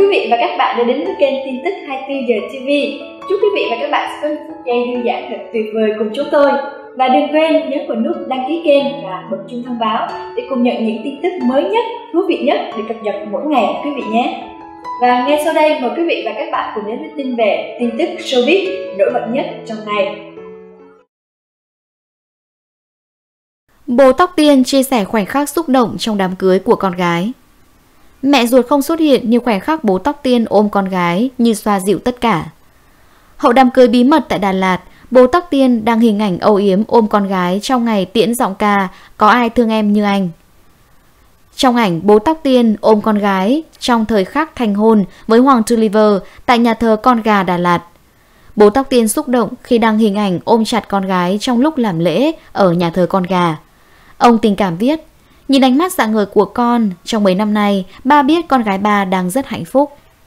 quý vị và các bạn đã đến với kênh tin tức 24 giờ TV. Chúc quý vị và các bạn sẽ có những phút giây thư giãn thật tuyệt vời cùng chúng tôi. Và đừng quên nhấn vào nút đăng ký kênh và bật chuông thông báo để cùng nhận những tin tức mới nhất, thú vị nhất được cập nhật mỗi ngày quý vị nhé. Và ngay sau đây mời quý vị và các bạn cùng đến với tin về tin tức showbiz nổi bật nhất trong ngày. Bố Tóc Tiên chia sẻ khoảnh khắc xúc động trong đám cưới của con gái. Mẹ ruột không xuất hiện như khoảnh khắc bố Tóc Tiên ôm con gái như xoa dịu tất cả. Hậu đám cưới bí mật tại Đà Lạt, bố Tóc Tiên đăng hình ảnh âu yếm ôm con gái trong ngày tiễn giọng ca Có Ai Thương Em Như Anh. Trong ảnh, bố Tóc Tiên ôm con gái trong thời khắc thành hôn với Hoàng Tulliver tại nhà thờ Con Gà Đà Lạt. Bố Tóc Tiên xúc động khi đăng hình ảnh ôm chặt con gái trong lúc làm lễ ở nhà thờ Con Gà. Ông tình cảm viết: nhìn ánh mắt rạng ngời của con, trong mấy năm nay, ba biết con gái ba đang rất hạnh phúc.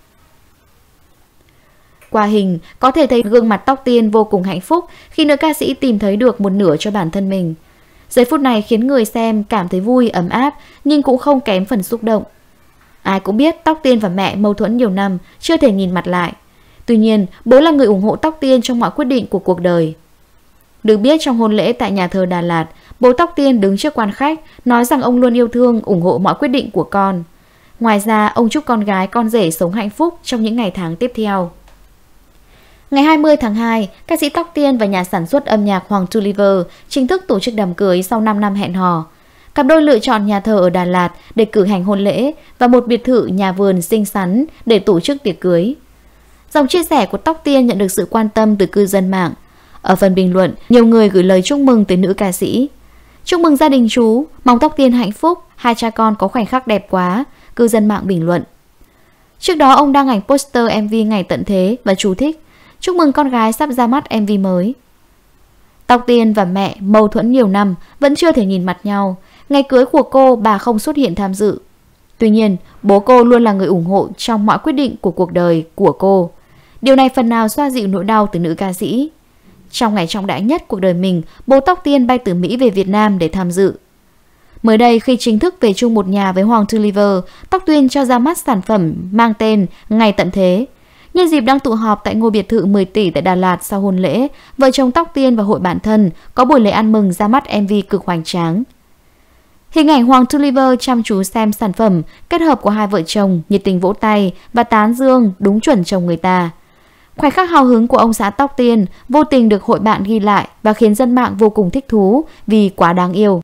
Qua hình, có thể thấy gương mặt Tóc Tiên vô cùng hạnh phúc khi nữ ca sĩ tìm thấy được một nửa cho bản thân mình. Giây phút này khiến người xem cảm thấy vui, ấm áp, nhưng cũng không kém phần xúc động. Ai cũng biết Tóc Tiên và mẹ mâu thuẫn nhiều năm, chưa thể nhìn mặt lại. Tuy nhiên, bố là người ủng hộ Tóc Tiên trong mọi quyết định của cuộc đời. Được biết trong hôn lễ tại nhà thờ Đà Lạt, bố Tóc Tiên đứng trước quan khách, nói rằng ông luôn yêu thương, ủng hộ mọi quyết định của con. Ngoài ra, ông chúc con gái con rể sống hạnh phúc trong những ngày tháng tiếp theo. Ngày 20 tháng 2, ca sĩ Tóc Tiên và nhà sản xuất âm nhạc Hoàng Tulliver chính thức tổ chức đám cưới sau 5 năm hẹn hò. Cặp đôi lựa chọn nhà thờ ở Đà Lạt để cử hành hôn lễ và một biệt thự nhà vườn xinh xắn để tổ chức tiệc cưới. Dòng chia sẻ của Tóc Tiên nhận được sự quan tâm từ cư dân mạng. Ở phần bình luận, nhiều người gửi lời chúc mừng tới nữ ca sĩ. Chúc mừng gia đình chú, mong Tóc Tiên hạnh phúc, hai cha con có khoảnh khắc đẹp quá, cư dân mạng bình luận. Trước đó ông đăng ảnh poster MV Ngày Tận Thế và chú thích: chúc mừng con gái sắp ra mắt MV mới. Tóc Tiên và mẹ mâu thuẫn nhiều năm, vẫn chưa thể nhìn mặt nhau. Ngày cưới của cô, bà không xuất hiện tham dự. Tuy nhiên, bố cô luôn là người ủng hộ trong mọi quyết định của cuộc đời của cô. Điều này phần nào xoa dịu nỗi đau từ nữ ca sĩ. Trong ngày trọng đại nhất cuộc đời mình, bố Tóc Tiên bay từ Mỹ về Việt Nam để tham dự. Mới đây, khi chính thức về chung một nhà với Hoàng Tulliver, Tóc Tiên cho ra mắt sản phẩm mang tên Ngày Tận Thế. Nhân dịp đang tụ họp tại ngôi biệt thự 10 tỷ tại Đà Lạt sau hôn lễ, vợ chồng Tóc Tiên và hội bạn thân có buổi lễ ăn mừng ra mắt MV cực hoành tráng. Hình ảnh Hoàng Tulliver chăm chú xem sản phẩm, kết hợp của hai vợ chồng, nhiệt tình vỗ tay và tán dương đúng chuẩn chồng người ta. Khoảnh khắc hào hứng của ông xã Tóc Tiên vô tình được hội bạn ghi lại và khiến dân mạng vô cùng thích thú vì quá đáng yêu.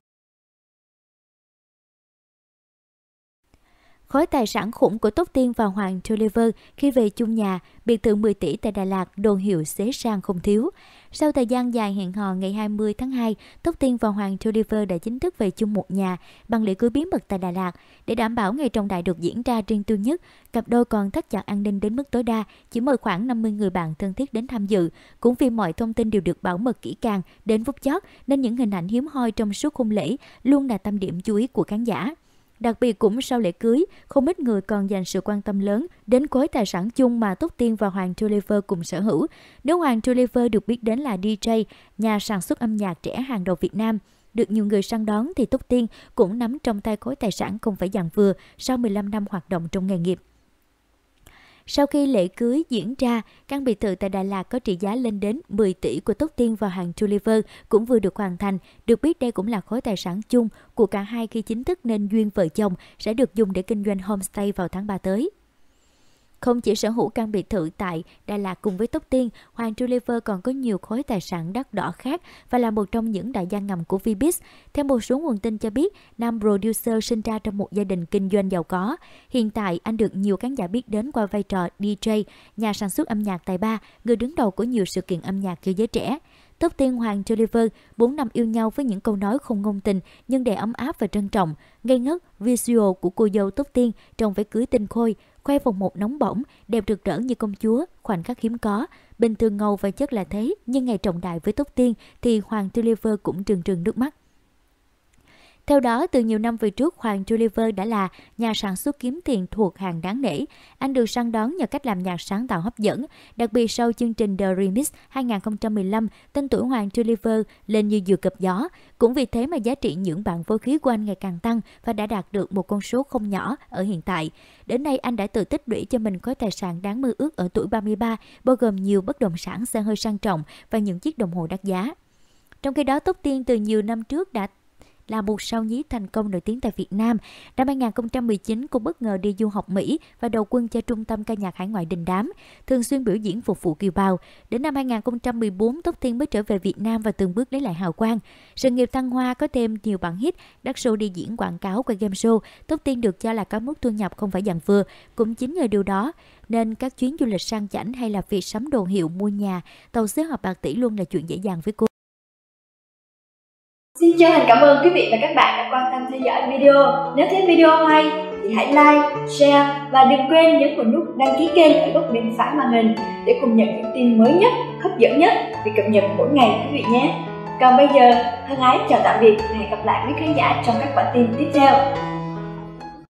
Khối tài sản khủng của Tóc Tiên và Hoàng Tulliver khi về chung nhà, biệt thự 10 tỷ tại Đà Lạt đồn hiệu xế sang không thiếu. Sau thời gian dài hẹn hò, ngày 20 tháng 2, Tóc Tiên và Hoàng Tulliver đã chính thức về chung một nhà bằng lễ cưới bí mật tại Đà Lạt. Để đảm bảo ngày trọng đại được diễn ra riêng tư nhất, cặp đôi còn thắt chặt an ninh đến mức tối đa, chỉ mời khoảng 50 người bạn thân thiết đến tham dự. Cũng vì mọi thông tin đều được bảo mật kỹ càng đến phút chót, nên những hình ảnh hiếm hoi trong suốt hôn lễ luôn là tâm điểm chú ý của khán giả. Đặc biệt cũng sau lễ cưới, không ít người còn dành sự quan tâm lớn đến khối tài sản chung mà Tóc Tiên và Hoàng Tulliver cùng sở hữu. Nếu Hoàng Tulliver được biết đến là DJ, nhà sản xuất âm nhạc trẻ hàng đầu Việt Nam, được nhiều người săn đón, thì Tóc Tiên cũng nắm trong tay khối tài sản không phải dạng vừa sau 15 năm hoạt động trong nghề nghiệp. Sau khi lễ cưới diễn ra, căn biệt thự tại Đà Lạt có trị giá lên đến 10 tỷ của Tóc Tiên và Hoàng Tulliver cũng vừa được hoàn thành. Được biết đây cũng là khối tài sản chung của cả hai khi chính thức nên duyên vợ chồng sẽ được dùng để kinh doanh homestay vào tháng 3 tới. Không chỉ sở hữu căn biệt thự tại Đà Lạt cùng với Tóc Tiên, Hoàng Tulliver còn có nhiều khối tài sản đắt đỏ khác và là một trong những đại gia ngầm của Vbiz. Theo một số nguồn tin cho biết, nam producer sinh ra trong một gia đình kinh doanh giàu có. Hiện tại, anh được nhiều khán giả biết đến qua vai trò DJ, nhà sản xuất âm nhạc tài ba, người đứng đầu của nhiều sự kiện âm nhạc cho giới trẻ. Tóc Tiên Hoàng Tulliver 4 năm yêu nhau với những câu nói không ngôn tình nhưng đầy ấm áp và trân trọng. Ngây ngất, visual của cô dâu Tóc Tiên trong váy cưới tinh khôi, khoe vòng một nóng bỏng, đẹp rực rỡ như công chúa, khoảnh khắc hiếm có. Bình thường ngầu và chất là thế, nhưng ngày trọng đại với Tóc Tiên thì Hoàng Tulliver cũng rưng rưng nước mắt. Theo đó, từ nhiều năm về trước, Hoàng Toliver đã là nhà sản xuất kiếm tiền thuộc hàng đáng nể. Anh được săn đón nhờ cách làm nhạc sáng tạo hấp dẫn. Đặc biệt sau chương trình The Remix 2015, tên tuổi Hoàng Toliver lên như diều gặp gió. Cũng vì thế mà giá trị những bản phối khí của anh ngày càng tăng và đã đạt được một con số không nhỏ ở hiện tại. Đến nay, anh đã tự tích lũy cho mình khối tài sản đáng mơ ước ở tuổi 33, bao gồm nhiều bất động sản xe hơi sang trọng và những chiếc đồng hồ đắt giá. Trong khi đó, Tóc Tiên từ nhiều năm trước đã là một sao nhí thành công nổi tiếng tại Việt Nam. Năm 2019, cô bất ngờ đi du học Mỹ và đầu quân cho trung tâm ca nhạc hải ngoại đình đám, thường xuyên biểu diễn phục vụ kiều bào. Đến năm 2014, Tóc Tiên mới trở về Việt Nam và từng bước lấy lại hào quang. Sự nghiệp thăng hoa có thêm nhiều bản hit, đắt show đi diễn quảng cáo qua game show. Tóc Tiên được cho là có mức thu nhập không phải dạng vừa. Cũng chính nhờ điều đó nên các chuyến du lịch sang chảnh hay là việc sắm đồ hiệu, mua nhà, tàu xế họp bạc tỷ luôn là chuyện dễ dàng với cô. Xin chân thành cảm ơn quý vị và các bạn đã quan tâm theo dõi video. Nếu thấy video hay thì hãy like, share và đừng quên nhấn vào nút đăng ký kênh ở góc bên phải màn hình để cùng nhận những tin mới nhất, hấp dẫn nhất được cập nhật mỗi ngày quý vị nhé. Còn bây giờ, thân ái chào tạm biệt và hẹn gặp lại quý khán giả trong các bản tin tiếp theo.